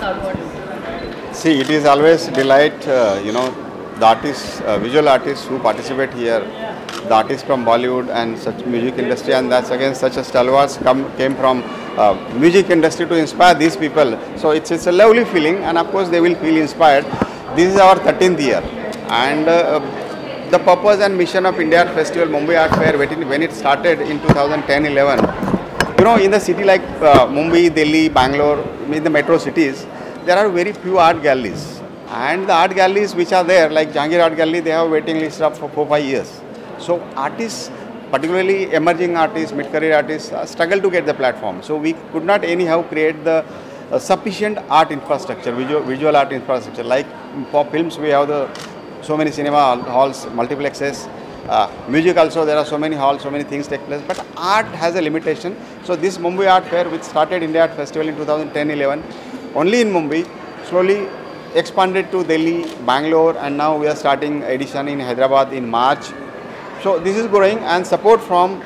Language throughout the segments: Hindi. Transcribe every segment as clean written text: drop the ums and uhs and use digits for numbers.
See, it is always delight, the artists, visual artists who participate here, the artists from Bollywood and such music industry, and that's again such a stalwarts came from music industry to inspire these people. So it's a lovely feeling, and of course they will feel inspired. This is our 13th year, and the purpose and mission of India Art Festival, Mumbai Art Fair, when it started in 2010-11, in the city like Mumbai, Delhi, Bangalore, in the metro cities, there are very few art galleries. And the art galleries which are there, like Jahangir Art Gallery, they have a waiting list of for 4-5 years. So artists, particularly emerging artists, mid-career artists, struggle to get the platform. So we could not anyhow create the sufficient art infrastructure, visual art infrastructure. Like for films, we have so many cinema halls, multiplexes. Music also, there are so many halls, so many things take place. But art has a limitation. So this Mumbai Art Fair, which started India Art Festival in 2010-11, only in Mumbai, slowly expanded to Delhi, Bangalore, and now we are starting edition in Hyderabad in March. So this is growing, and support from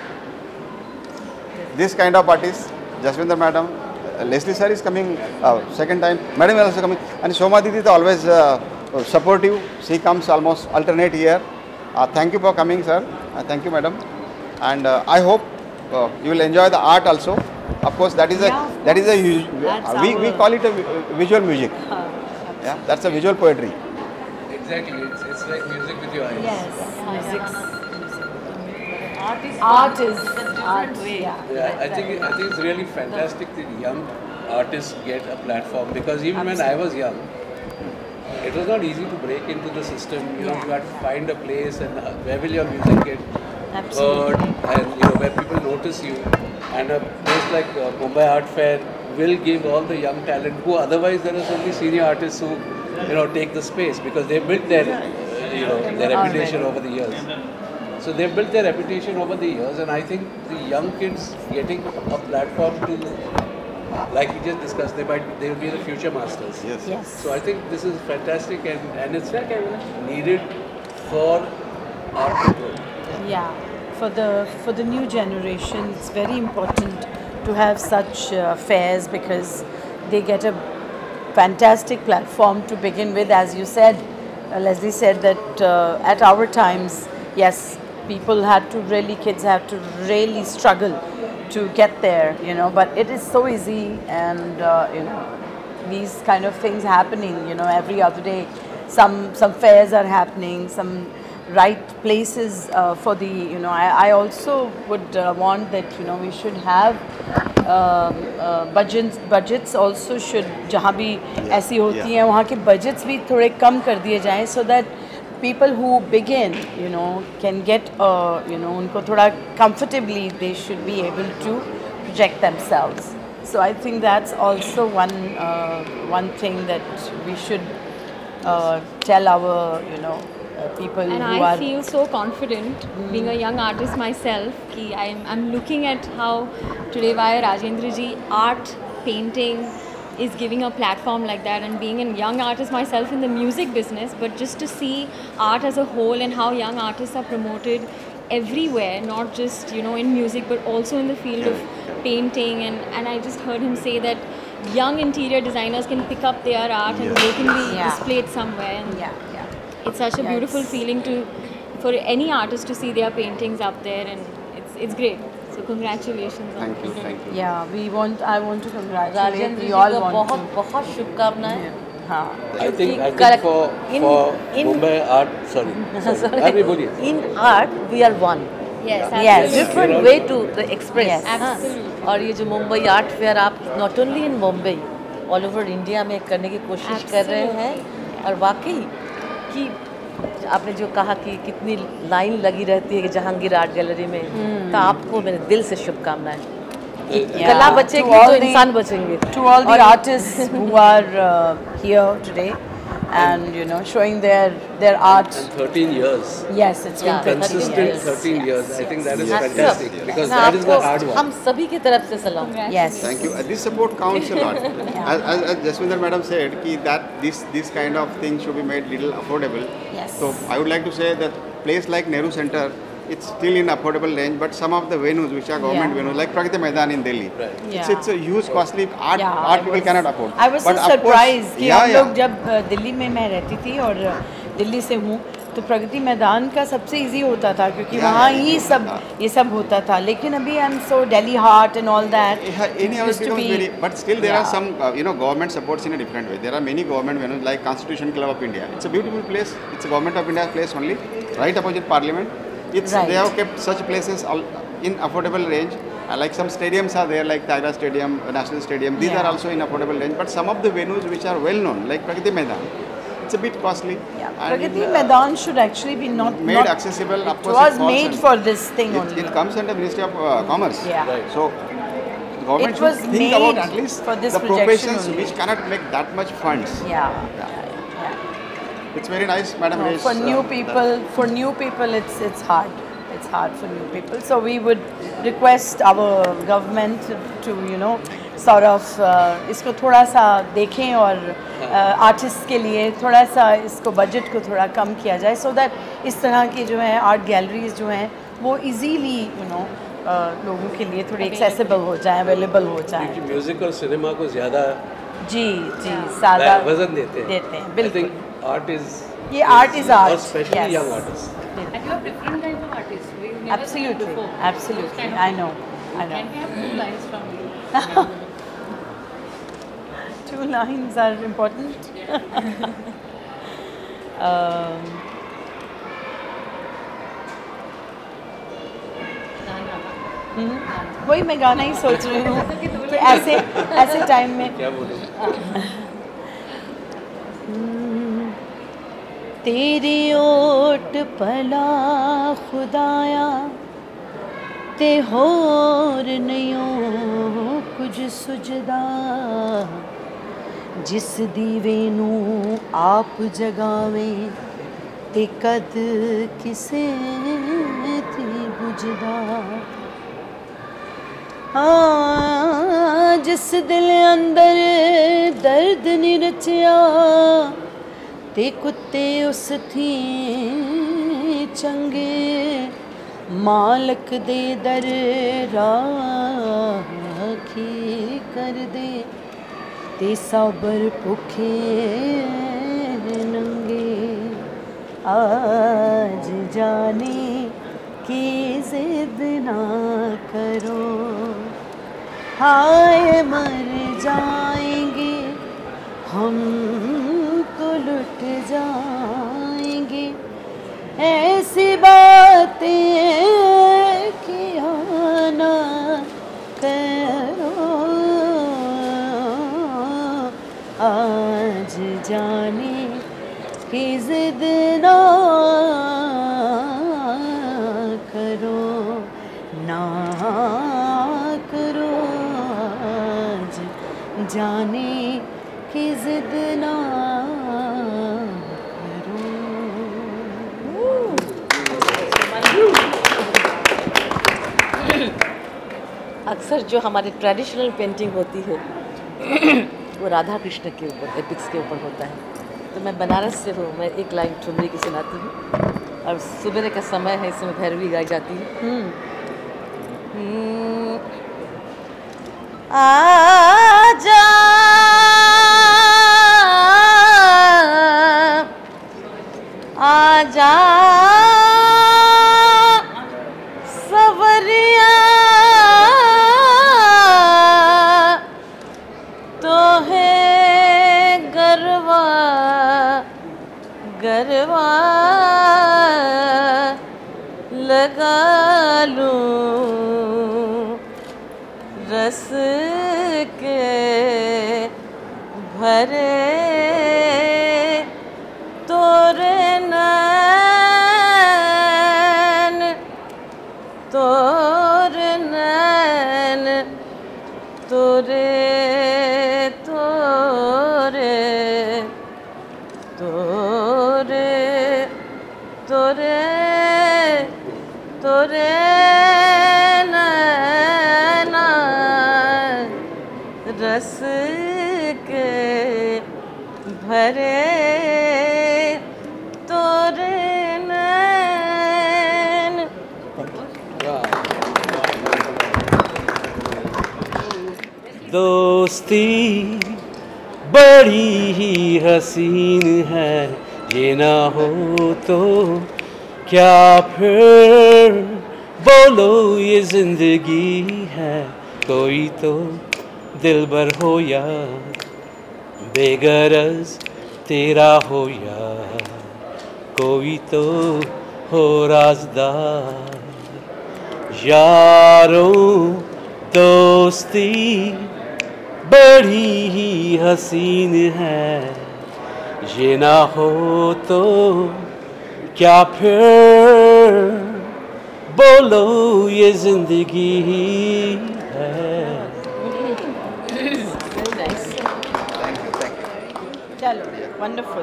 this kind of artists, Jaswinder Madam, Leslie sir is coming second time, Madam is also coming, and Shoma Didi is always supportive. She comes almost alternate year. Thank you for coming, sir. Thank you, Madam, and I hope you will enjoy the art also. Of course, that is we call it a visual music. Yeah, that's a visual poetry. Exactly, it's like music with your eyes. Yes, Art is art is a different art. way. Yeah, I think it's really fantastic that young artists get a platform, because even when I was young, it was not easy to break into the system. You had to find a place, and where will your music get heard, and where people notice you. And a place like Mumbai Art Fair will give all the young talent who otherwise there are only senior artists who take the space, because they built their their reputation over the years. So they've built their reputation over the years, and I think the young kids getting a platform to, like we just discussed, they will be the future masters. Yes. So I think this is fantastic, and it's like needed for art to grow. Yeah, for the new generation, it's very important to have such fairs, because they get a fantastic platform to begin with. As you said, Leslie said that at our times, yes, kids had to really struggle to get there, but it is so easy, and these kind of things happening, every other day. Some fairs are happening, some right places for the, I also would want that, we should have budgets also should, जहाँ भी ऐसी होती हैं वहाँ के budgets भी थोड़े कम कर दिए जाएं, so that people who begin, can get, उनको थोड़ा comfortably, they should be able to project themselves. So I think that's also one thing that we should tell our, people and who I are... feel so confident being a young artist myself कि I'm looking at how today via Rajendra ji art, painting is giving a platform like that, and being a young artist myself in the music business, but just to see art as a whole and how young artists are promoted everywhere, not just in music but also in the field of painting, and I just heard him say that young interior designers can pick up their art and they can be displayed somewhere, and it's such a beautiful feeling for any artist to see their paintings up there, and it's great. So congratulations. Thank you. Yeah, I want to congratulate. Rajendra We ji all को want to. बहुत शुभकामनाएं. हाँ. I think correct. for Mumbai art, sorry. अभी बोलिए. In art, we are one. Yes, Yes. Different way to express. Yes. Absolutely. और ये जो मुंबई आर्ट फेयर आप not only in Mumbai, all over India में करने की कोशिश कर रहे हैं, और वाकई कि आपने जो कहा कि कितनी लाइन लगी रहती है कि जहांगीर आर्ट गैलरी में, तो आपको मेरे दिल से शुभकामनाएं. कला बचेगी तो इंसान बचेंगे. To all the artists who are here today, and showing their art. And 13 years. Yes, it's been 13 Consistent years. 13 years. I think that is That's fantastic, up. because ना that is the आपको hard one. हम सभी की तरफ से सलाम. Yes. Thank you. This support counts a lot. As Jaswinder Madam said, that this kind of thing should be made little affordable. Yes. So I would like to say that place like Nehru Center, it's still in affordable range, but some of the venues which are government venues, like Pragati Maidan in Delhi, it's a huge costly art. Art people cannot afford. I was so surprised कि हम लोग जब दिल्ली में मैं रहती थी और दिल्ली से हूँ तो प्रगति मैदान का सबसे इजी होता था क्योंकि वहाँ ही सब ये सब होता था, लेकिन अभी I am so Delhi heart and all that, but still there are some government supports in a different way. There are many government venues like Constitution Club of India. It's a beautiful place. It's a government of India place only, right opposite Parliament. They have kept such places in affordable range. Like some stadiums are there, like Tigra Stadium, National Stadium. These are also in affordable range. But some of the venues which are well known, like Pragati Maidan, it's a bit costly. Pragati Maidan should actually be made accessible. It was made for this thing only. It comes under Ministry of Commerce. So the government should think about at least for this the professions which cannot make that much funds. It's very nice, Madam. For new people, it's hard. It's hard for new people. So we would request our government to sort of इसको थोड़ा सा देखें और आर्टिस्ट के लिए थोड़ा सा इसको बजट को थोड़ा कम किया जाए, so that इस तरह की जो है आर्ट गैलरीज जो हैं वो इजीली लोगों के लिए थोड़ी एक्सेसिबल हो जाए, अवेलेबल हो जाए. म्यूजिक और सिनेमा को ज़्यादा ज़्यादा वजन देते हैं. बिल्कुल. Art is art, especially young artists. And you are different kinds of artists. We've never seen you Absolutely, before. absolutely. I know. Can we have 2 lines from you? 2 lines are important. वही मैं गाना ही सोच रही हूँ कि ऐसे टाइम में क्या बोले? तेरी ओट पला खुदाया ते होर नहीं कुछ सुझदा, जिस दीवे नू आप जगावें ते कद किसे थी बुझदा. जिस दिल अंदर दर्द नहीं रचिया ते कुत्ते उस थी चंगे, मालक दे दर राखी कर दे ते साबर भुखे नंगे. आज जाने की जिद ना करो, हाय मर जाएंगे हम तो लुट जाएंगे, ऐसी बातें किया ना करो. आज जाने की जिद ना करो, ना करो. आज जाने की जिद ना करो. अक्सर जो हमारी ट्रेडिशनल पेंटिंग होती है वो राधा कृष्ण के ऊपर, एपिक्स के ऊपर होता है. तो मैं बनारस से हूँ, मैं एक लाइन ठुमरी की सुनाती हूँ और सुबह का समय है, इसमें भैरवी गाई जाती है. आजा आजा सवरिया तो है गरवा गरवा लगा लूं रस के भरे तोरे नैन तोरे नैन तोरे तोरे तोरे तोरे तोरे नैना रस के भरे तोरे नैन दोस्ती बड़ी ही हसीन है, ये ना हो तो क्या फिर बोलो ये जिंदगी है। कोई तो दिलबर हो या बेगरज तेरा हो या कोई तो हो राज़दार। यारों दोस्ती बड़ी ही हसीन है, ये ना हो तो क्या फिर बोलो ये जिंदगी है। चलो, वंडरफुल।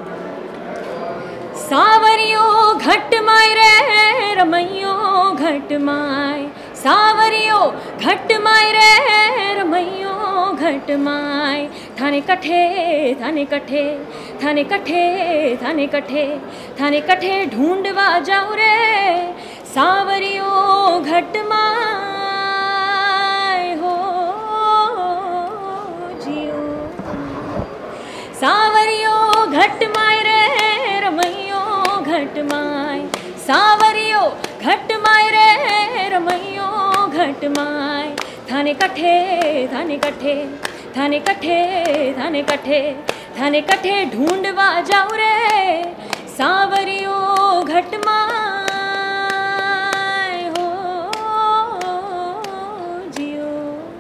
सावरियो घट माय रे रमैयो घट माय, सावरियो घट माय रे रमैयो घट माय। थाने कठे थाने कठे थाने कठे थाने कठे थाने कठे ढूंढवा जाऊ रे सावरियो घट माय हो जियो। सावरियो घट माय रे रमैयो घट माय, सावरियो घट माय रे रमैयो घट माय। थाने कठे थाने कठे थाने कठे थाने कठे थाने कठे ढूंढवा जाऊ रे सावरियो घट माय हो जियो।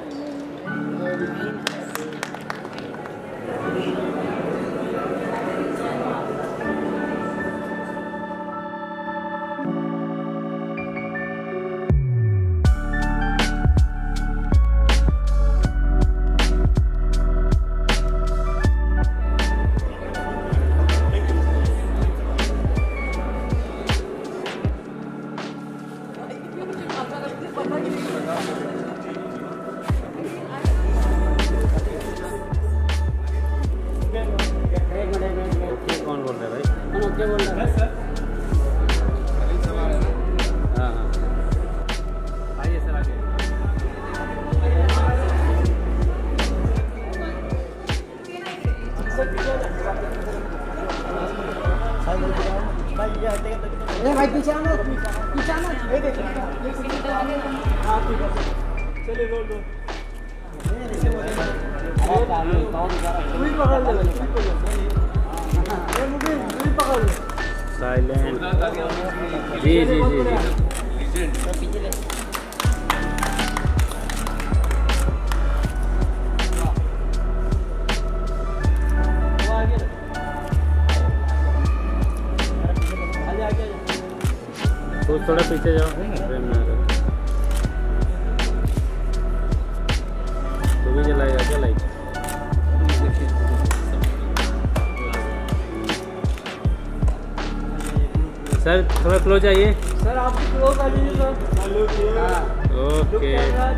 कौन बोल रहा है भाई? बोल रहा है सर। हाँ हाँ, आइए सर आइए। भाई पीछे आना, पीछे आना, ये देखो। हाँ ठीक है, चलिए रोल दो। साइलेंट। जी जी जी जी। तो थोड़ा पीछे जाओ, फ्रेम में आ जाओ। तो भी जलाएगा क्या लाइट? सर थोड़ा क्लोज आइए। सर आप क्लोज आ जाइए sir. Okay.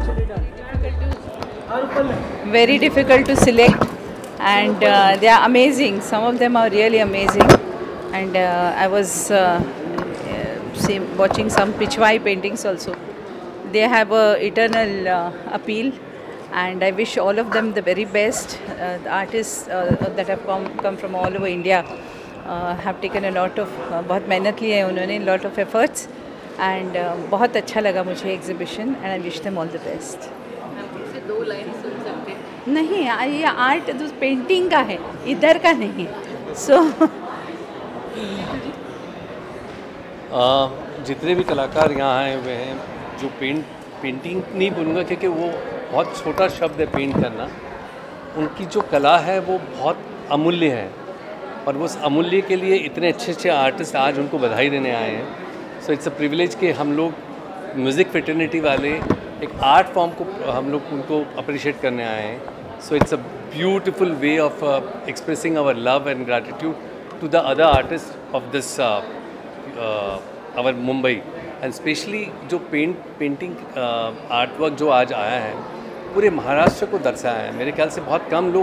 Very difficult to select, and they are amazing. Some of them are really amazing, and I was watching some Pichwai paintings also. They have a eternal appeal, and I wish all of them the very best. The artists that have come from all over India have taken a lot of बहुत मेहनत ली है उन्होंने, lot of efforts, and बहुत अच्छा लगा मुझे exhibition, and I wish them all the best. दो लाइन सुन सकते हैं? नहीं, ये आर्ट तो पेंटिंग का है, इधर का नहीं। सो जितने भी कलाकार यहाँ आए हुए हैं, जो पेंटिंग नहीं बोलूँगा क्योंकि वो बहुत छोटा शब्द है पेंट करना, उनकी जो कला है वो बहुत अमूल्य है, और वो उस अमूल्य के लिए इतने अच्छे अच्छे आर्टिस्ट आज उनको बधाई देने आए हैं। सो इट्स अ प्रिविलेज कि हम लोग म्यूज़िक फ्रेटर्निटी वाले एक आर्ट फॉर्म को हम लोग उनको अप्रिशिएट करने आए हैं। So it's a beautiful way of expressing our love and gratitude to the other artist of this our Mumbai, and specially जो पेंटिंग आर्ट वर्क जो आज आया है पूरे महाराष्ट्र को दर्शाया है। मेरे ख्याल से बहुत कम लोग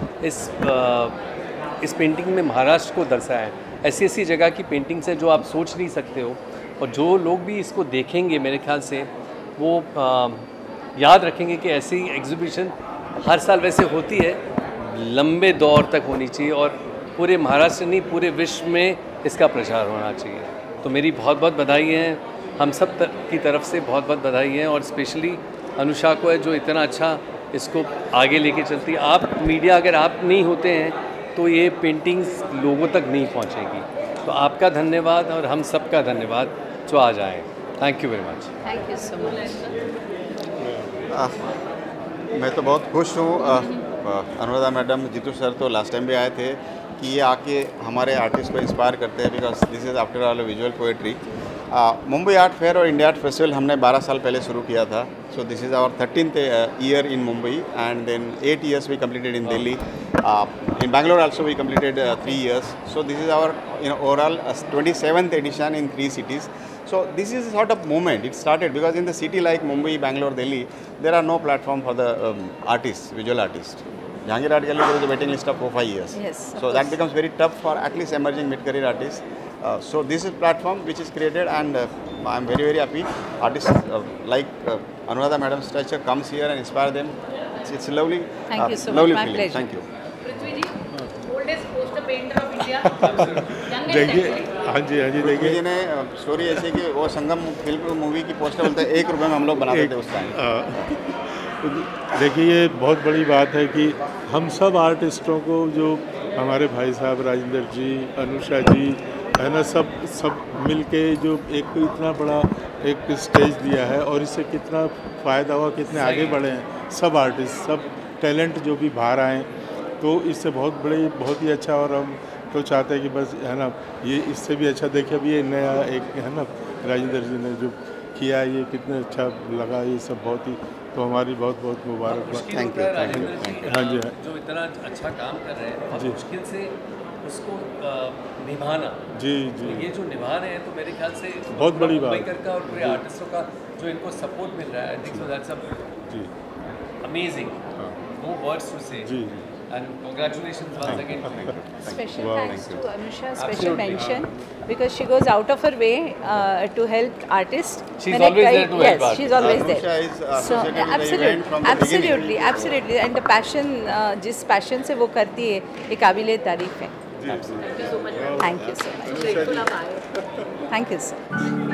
इस पेंटिंग में महाराष्ट्र को दर्शाया है। ऐसी ऐसी जगह की पेंटिंग्स है जो आप सोच नहीं सकते हो, और जो लोग भी इसको देखेंगे मेरे ख्याल से वो याद रखेंगे कि ऐसी एग्जीबिशन हर साल वैसे होती है, लंबे दौर तक होनी चाहिए और पूरे महाराष्ट्र नहीं पूरे विश्व में इसका प्रचार होना चाहिए। तो मेरी बहुत बहुत बधाई है, हम सब की तरफ से बहुत बहुत बधाई है और स्पेशली अनुषा को है जो इतना अच्छा इसको आगे लेके चलती है। आप मीडिया अगर आप नहीं होते हैं तो ये पेंटिंग्स लोगों तक नहीं पहुंचेगी। तो आपका धन्यवाद और हम सब का धन्यवाद जो आज आए। Thank you very much. Thank you so much. मैं तो बहुत खुश हूँ। अनुराधा मैडम, जीतू सर तो लास्ट टाइम भी आए थे कि ये आके हमारे आर्टिस्ट को इंस्पायर करते हैं, because this is after all visual poetry. Mumbai art fair और इंडिया आर्ट फेस्टिवल हमने 12 साल पहले शुरू किया था। So this is our 13th year in Mumbai and then 8 years we completed in Delhi. In Bangalore also we completed 3 years. So this is our overall 27th edition in 3 cities. So this is a sort of movement. It started because in the city like Mumbai, Bangalore, Delhi, there are no platform for the artists, visual artists. Jahangir Art Gallery, there is a waiting list of 4-5 years. Yes, so that becomes very tough for at least emerging mid-career artists. So this is platform which is created and I am very happy. Artists like Anuradha Madam's stature comes here and inspire them. It's lovely. Thank you so lovely much. My feeling. pleasure. Thank you. Prithvi ji, oldest poster painter of India. देखिए, हाँ जी देखिए, जी ने स्टोरी ऐसी कि वो संगम फिल्म मूवी की पोस्टर बोलते हैं 1 रुपये में हम लोग बनाते थे उस टाइम। देखिए ये बहुत बड़ी बात है कि हम सब आर्टिस्टों को, जो हमारे भाई साहब राजेंद्र जी, अनुषा जी है ना, सब मिलके जो एक इतना बड़ा एक स्टेज दिया है और इससे कितना फ़ायदा हुआ, कितने आगे बढ़े हैं सब आर्टिस्ट, सब टैलेंट जो भी बाहर आए, तो इससे बहुत ही अच्छा। और हम तो चाहते हैं कि बस है ना ये इससे भी अच्छा देखिए। अभी ये नया एक है ना राजेंद्र जी ने जो किया, ये कितना अच्छा लगा, ये सब बहुत ही, तो हमारी बहुत बहुत मुबारकबाद। Thank you. हाँ जी, जो इतना अच्छा काम कर रहे हैं और जी। मुश्किल से उसको निभाना, जी ये जो निभा रहे हैं तो मेरे ख्याल से बहुत बड़ी बात। मुंबईकर का और पूरे आर्टिस्टों का जो इनको सपोर्ट मिल रहा है, आई थिंक सो दैट्स जी amazing. No words to say. जी And congratulations once again to you. Special Wow. thanks to Anusha, special Absolutely. mention, because she goes out of her way to help artists. She's When I always try- there to help Yes, artists. she's always Anusha there. is associated with the event from the absolutely, beginning. absolutely, and the passion, जिस passion से वो करती है, ये काबिले तारीफ है. Thank you so much. Thank you so much. Grateful आप आए. Thank you so much.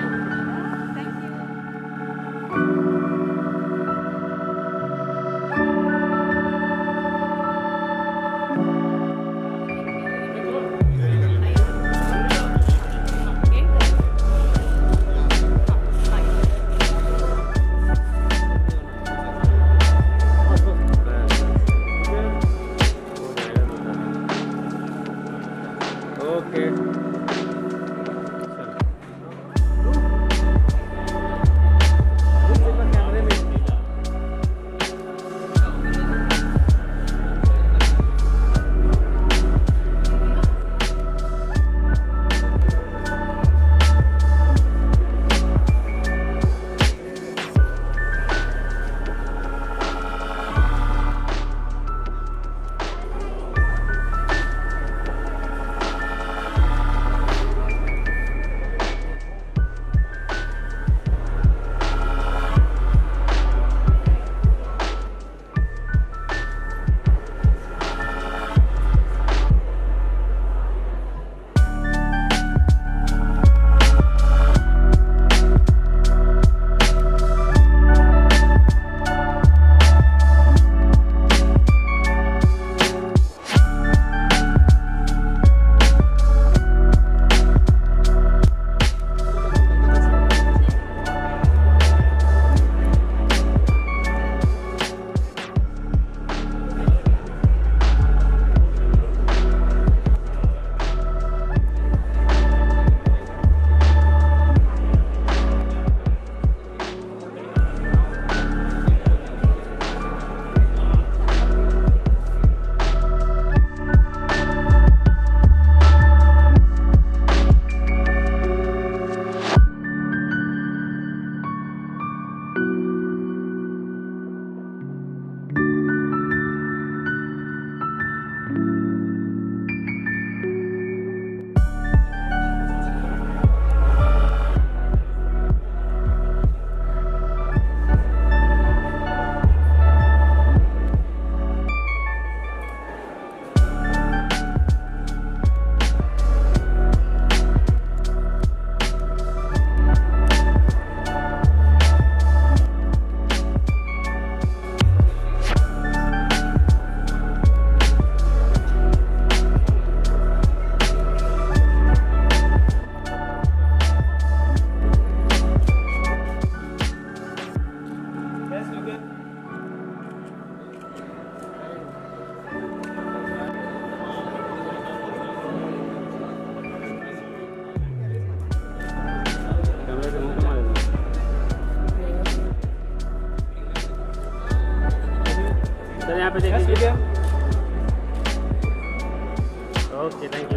पे देख लीजिए। Okay, thank you.